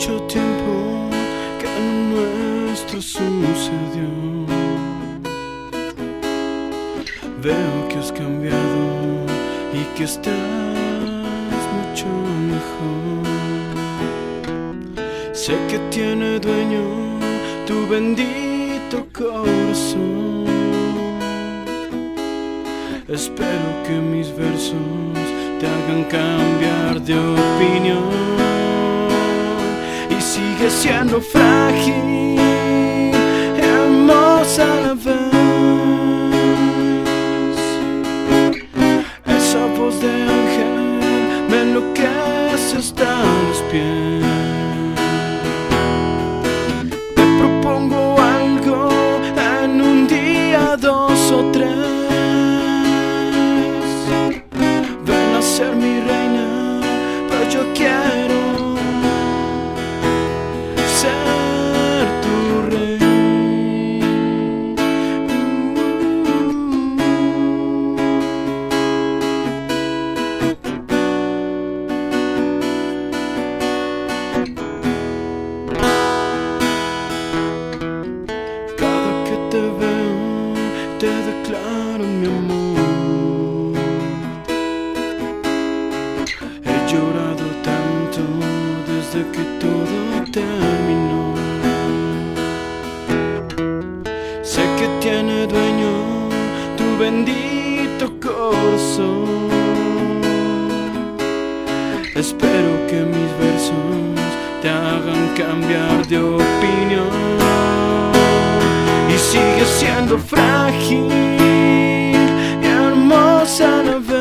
mucho tiempo que lo nuestro sucedió. Veo que has cambiado y que estás mucho mejor. Sé que tiene dueño tu bendito corazón. Espero que mis versos te hagan cambiar de opinión. Y sigue siendo frágil, hermosa a la vez. Esa voz de ángel me enloquece hasta los pies. Te propongo algo en un día, 2 o 3. Ven a ser mi reina, pero yo quiero ser tu rey. Cada que te veo, te declaro mi amor. He llorado tanto desde que todo terminó. Sé que tiene dueño tu bendito corazón. Espero que mis versos te hagan cambiar de opinión. Y sigue siendo frágil y hermosa a la vez.